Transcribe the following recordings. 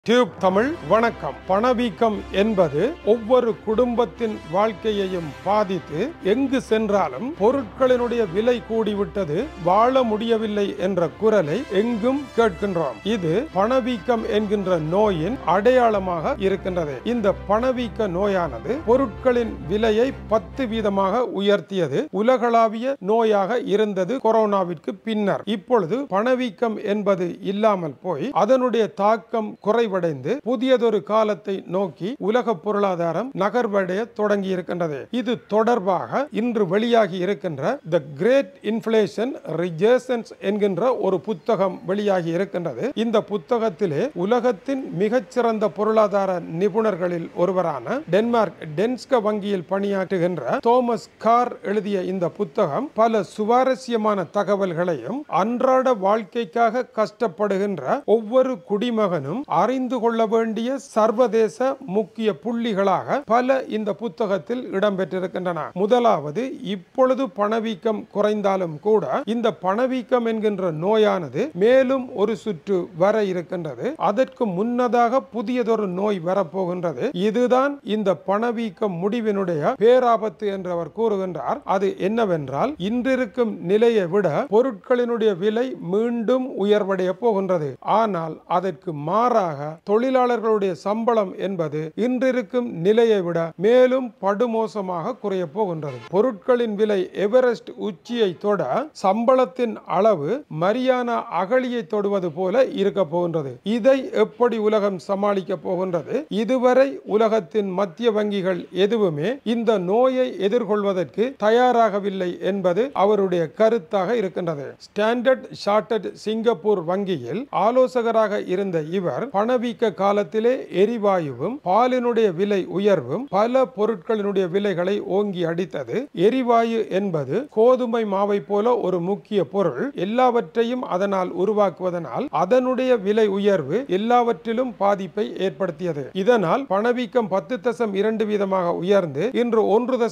Tube Tamil வணக்கம். பணவீக்கம் என்பது ஒவ்வொரு குடும்பத்தின் வாழ்க்கையையும் பாதித்து எங்கு சென்றாலும் பொருட்களினுடைய விலை கூடிவிட்டது, வாழ முடியவில்லை என்ற குரலை எங்கும் கேட்கின்றோம். இது பணவீக்கம் என்கின்ற நோயின் அடையாளமாக இருக்கின்றது. இந்த பணவீக்க நோயானது பொருட்களின் விலையை 10% உயர்த்தியது. உலகளாவிய நோயாக இருந்தது கொரோனாவிற்கு பின்னர். இப்பொழுது பணவீக்கம் என்பது இல்லாமல் போய் அதனுடைய தாக்கம் குறைவடைந்து புதியதொரு காலத்தை நோக்கி உலக பொருளாதாரம் நகர்வடைய தொடங்கி இருக்கின்றது. இது தொடர்பாக இன்று வெளியாகி இருக்கின்ற தி கிரேட் இன்ஃப்ளேஷன் ரிஜர்சன்ஸ் என்கின்ற ஒரு புத்தகம் வெளியாகி இருக்கின்றது. இந்த புத்தகத்திலே உலகத்தின் மிகச்சிறந்த பொருளாதார நிபுணர்களில் ஒருவரான டென்மார்க் டென்ஸ்க வங்கியில் பணியாற்றுகின்ற தோமஸ் கார் எழுதிய இந்த புத்தகம் பல சுவாரஸ்யமான தகவல்களையும் அன்றாட வாழ்க்கைக்காக கஷ்டப்படுகின்ற ஒவ்வொரு குடிமகனும் அறிந்து கொள்ள வேண்டிய சர்வதேச முக்கிய புள்ளிகளாக பல இந்த புத்தகத்தில் இடம்பெற்றிருக்கின்றன. முதலாவது, இப்பொழுது பணவீக்கம் குறைந்தாலும் கூட இந்த பணவீக்கம் என்கின்ற நோயானது மேலும் ஒரு சுற்று வர இருக்கின்றது. அதற்கு முன்னதாக புதியதொரு நோய் வரப்போகின்றது. இதுதான் இந்த பணவீக்கம் முடிவினுடைய பேராபத்து என்று அவர் கூறுகின்றார். அது என்னவென்றால், இன்றிருக்கும் நிலையை விட பொருட்களினுடைய விலை மீண்டும் உயர்வடைய போகின்றது. ஆனால் அதற்கு மாறாக தொழிலாளர்களுடைய சம்பளம் என்பது இன்றிருக்கும் நிலையை விட மேலும் படுமோசமாக குறைய போகின்றது. பொருட்களின் விலை எவரெஸ்ட் உச்சியை தொட சம்பளத்தின் அளவு மரியானா அகழியை தொடுவது போல இருக்க போகின்றது. இதை எப்படி உலகம் சமாளிக்க போகின்றது? இதுவரை உலகத்தின் மத்திய வங்கிகள் எதுவுமே இந்த நோயை எதிர்கொள்வதற்கு தயாராகவில்லை என்பது அவருடைய கருத்தாக இருக்கின்றது. ஸ்டாண்டர்ட் சார்ட்டர்ட் சிங்கப்பூர் வங்கியில் ஆலோசகராக இருந்த இவர் பணவீக்க காலத்திலே எரிவாயுவும் பாலினுடைய விலை உயர்வும் பல பொருட்களினுடைய விலைகளை ஓங்கி அடித்தது. எரிவாயு என்பது கோதுமை மாவை போல ஒரு முக்கிய பொருள். எல்லாவற்றையும் அதனால் உருவாக்குவதனால் அதனுடைய விலை உயர்வு எல்லாவற்றிலும் பாதிப்பை ஏற்படுத்தியது. இதனால் பணவீக்கம் 10.2% உயர்ந்து இன்று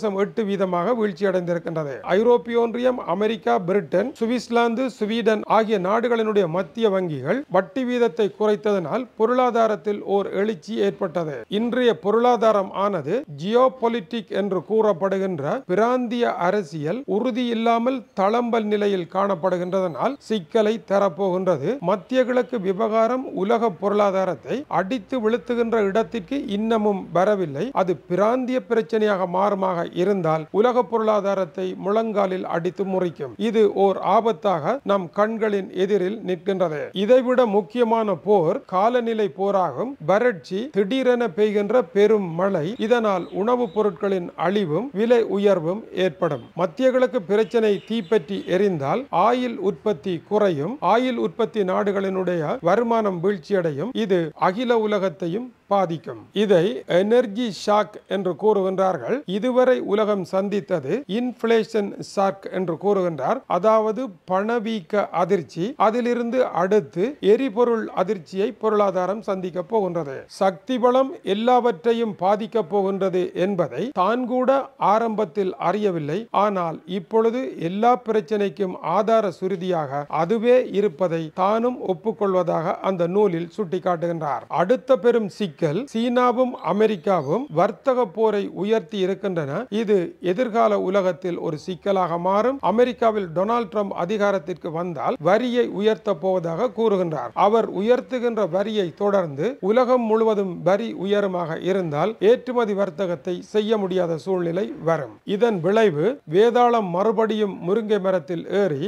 1.8% வீழ்ச்சியடைந்திருக்கின்றது. ஐரோப்பிய ஒன்றியம், அமெரிக்கா, பிரிட்டன், சுவிட்சர்லாந்து, ஸ்வீடன் ஆகிய நாடுகளினுடைய மத்திய வங்கிகள் வட்டி வீதத்தை குறைத்ததனால் பொருளாதாரத்தில் ஓர் எழுச்சி ஏற்பட்டது. இன்றைய பொருளாதாரம் ஆனது ஜியோபொலிட்டிக் என்று கூறப்படுகின்ற பிராந்திய அரசியல் உறுதி இல்லாமல் தளம்பல் நிலையில் காணப்படுகின்றதனால் சிக்கலை தரப்போகின்றது. மத்திய கிழக்கு விவகாரம் உலக பொருளாதாரத்தை அடித்து வீழ்த்துகின்ற இடத்திற்கு இன்னமும் வரவில்லை. அது பிராந்திய பிரச்சனையாக மாறுமாக இருந்தால் உலக பொருளாதாரத்தை முழங்காலில் அடித்து முறிக்கும். இது ஓர் ஆபத்தாக நம் கண்களின் எதிரில் நிற்கின்றது. இதைவிட முக்கியமான போர் காலநிலை போராகும். வறட்சி, திடீரென பெய்கின்ற பெரும் மழை, இதனால் உணவுப் பொருட்களின் அழிவும் விலை உயர்வும் ஏற்படும். மத்திய கிழக்கு பிரச்சனை தீப்பற்றி எரிந்தால் ஆயில் உற்பத்தி குறையும். ஆயில் உற்பத்தி நாடுகளினுடைய வருமானம் வீழ்ச்சியடையும். இது அகில உலகத்தையும் பாதிக்கும். இதை எனர்ஜி ஷாக் என்று கூறுகின்றார்கள். இதுவரை உலகம் சந்தித்தது இன்ஃப்ளேஷன் ஷாக் என்று கூறுகின்றார். அதாவது பணவீக்க அதிர்ச்சி. அதிலிருந்து அடுத்து எரிபொருள் அதிர்ச்சியை பொருளாதாரம் சந்திக்க போகின்றது. சக்தி பலம் எல்லாவற்றையும் பாதிக்க போகின்றது என்பதை தான் கூட ஆரம்பத்தில் அறியவில்லை. ஆனால் இப்பொழுது எல்லா பிரச்சனைக்கும் ஆதார சுருதியாக அதுவே இருப்பதை தானும் ஒப்புக்கொள்வதாக அந்த நூலில் சுட்டிக்காட்டுகின்றார். அடுத்த பெரும் சீனாவும் அமெரிக்காவும் வர்த்தக போரை உயர்த்தி இருக்கின்றன. இது எதிர்கால உலகத்தில் ஒரு சிக்கலாக மாறும். அமெரிக்காவில் டொனால்ட் ட்ரம்ப் அதிகாரத்திற்கு வந்தால் வரியை உயர்த்த போவதாக கூறுகின்றார். அவர் உயர்த்துகின்ற வரியை தொடர்ந்து உலகம் முழுவதும் வரி உயரமாக இருந்தால் ஏற்றுமதி வர்த்தகத்தை செய்ய முடியாத சூழ்நிலை வரும். இதன் விளைவு வேதாளம் மறுபடியும் முருங்கை மரத்தில் ஏறி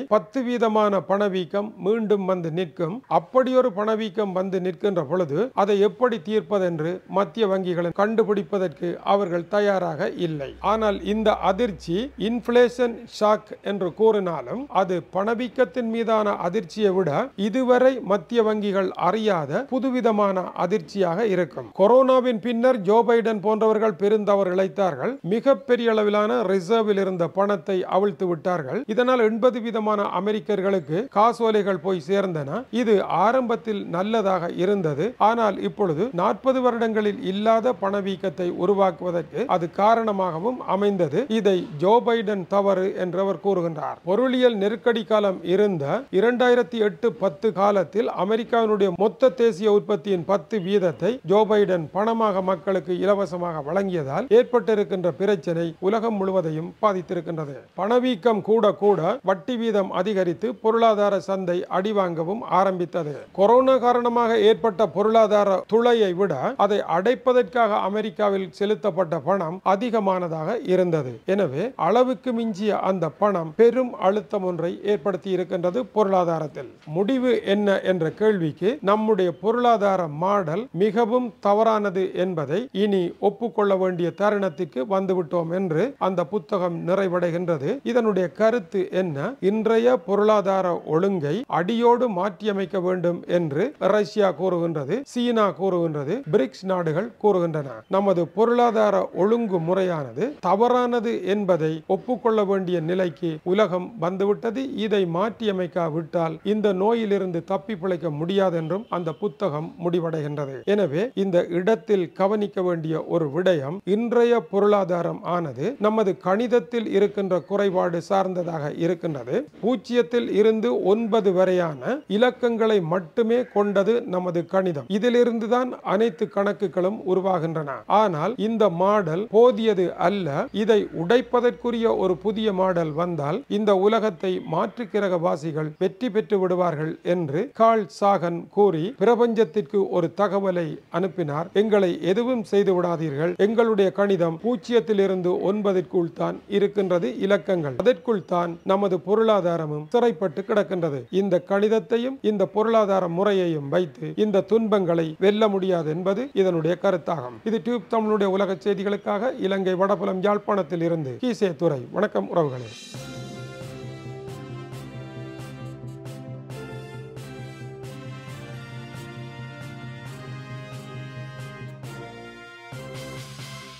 10% பணவீக்கம் மீண்டும் வந்து நிற்கும். அப்படியொரு பணவீக்கம் வந்து நிற்கின்ற பொழுது அதை எப்படி தீர்ப்பது என்று மத்திய வங்கிகளை கண்டுபிடிப்பதற்கு அவர்கள் தயாராக இல்லை. ஆனால் இந்த அதிர்ச்சி இன்ஃப்ளேஷன் ஷாக் என்று கூறினாலும் அது பணவீக்கத்தின் மீதான அதிர்ச்சியை விட இதுவரை மத்திய வங்கிகள் அறியாத புதுவிதமான அதிர்ச்சியாக இருக்கும். கொரோனாவின் பின்னர் ஜோ பைடன் போன்றவர்கள் பெருந்தவறு இழைத்தார்கள். மிகப்பெரிய அளவிலான ரிசர்வில் இருந்த பணத்தை அவிழ்த்து விட்டார்கள். இதனால் 80% அமெரிக்கர்களுக்கு காசோலைகள் போய் சேர்ந்தன. இது ஆரம்பத்தில் நல்லதாக இருந்தது. ஆனால் இப்பொழுது 40 40 வருடங்களில் இல்லாத பணவீக்கத்தை உருவாக்குவதற்கு அது காரணமாகவும் அமைந்தது. இதை ஜோ பைடன் தவறு என்றவர் கூறுகின்றார். பொருளியல் நெருக்கடி காலம் இருந்த 2008-10 காலத்தில் அமெரிக்காவினுடைய மொத்த தேசிய உற்பத்தியின் 10% ஜோ பைடன் பணமாக மக்களுக்கு இலவசமாக வழங்கியதால் ஏற்பட்டிருக்கின்ற பிரச்சனை உலகம் முழுவதையும் பாதித்திருக்கின்றது. பணவீக்கம் கூட கூட வட்டி வீதம் அதிகரித்து பொருளாதார சந்தை அடிவாங்கவும் ஆரம்பித்தது. கொரோனா காரணமாக ஏற்பட்ட பொருளாதார துளையை விட அதை அடைப்பதற்காக அமெரிக்காவில் செலுத்தப்பட்ட பணம் அதிகமானதாக இருந்தது. எனவே அளவுக்கு மிஞ்சிய அந்த பணம் பெரும் அழுத்தம் ஒன்றை ஏற்படுத்தி இருக்கின்றது பொருளாதாரத்தில். முடிவு என்ன என்ற கேள்விக்கு நம்முடைய பொருளாதார மாடல் மிகவும் தவறானது என்பதை இனி ஒப்புக்கொள்ள வேண்டிய தருணத்திற்கு வந்துவிட்டோம் என்று அந்த புத்தகம் நிறைவடைகின்றது. இதனுடைய கருத்து என்ன? இன்றைய பொருளாதார ஒழுங்கை அடியோடு மாற்றியமைக்க வேண்டும் என்று ரஷ்யா கூறுகின்றது, சீனா கூறுகின்றது, பிரிக்ஸ் நாடுகள் கூறுகின்றன. நமது பொருளாதார ஒழுங்கு முறையானது தவறானது என்பதை ஒப்புக்கொள்ள வேண்டிய நிலைக்கு உலகம் வந்துவிட்டது. இதை மாற்றியமைக்காவிட்டால் இந்த நோயிலிருந்து தப்பி பிழைக்க முடியாது என்றும் அந்த புத்தகம் முடிவடைகின்றது. எனவே இந்த இடத்தில் கவனிக்க வேண்டிய ஒரு விடயம், இன்றைய பொருளாதாரம் ஆனது நமது கணிதத்தில் இருக்கின்ற குறைபாடு சார்ந்ததாக இருக்கின்றது. 0 இருந்து 9 வரையான இலக்கங்களை மட்டுமே கொண்டது நமது கணிதம். இதிலிருந்துதான் அனைத்து கணக்குகளும் உருவாகின்றன. ஆனால் இந்த மாடல் போதியது அல்ல. இதை உடைப்பதற்குரிய ஒரு புதிய மாடல் வந்தால் இந்த உலகத்தை மாற்று கிரகவாசிகள் வெற்றி பெற்று விடுவார்கள் என்று கார்ல் சாகன் கூறி பிரபஞ்சத்திற்கு ஒரு தகவலை அனுப்பினார். எங்களை எதுவும் செய்து விடாதீர்கள், எங்களுடைய கணிதம் 0 இருந்து 9 தான் இருக்கின்றது இலக்கங்கள், அதற்குள் தான் நமது பொருளாதாரமும் சிறைப்பட்டு கிடக்கின்றது. இந்த கணிதத்தையும் இந்த பொருளாதார முறையையும் வைத்து இந்த துன்பங்களை வெல்ல முடியாது என்பது இதனுடைய கருத்தாகும். இது டியூப் தமிழுடைய உலக செய்திகளுக்காக இலங்கை வடபுலம் யாழ்ப்பாணத்தில் இருந்து கீசே துரை. வணக்கம் உறவுகளே.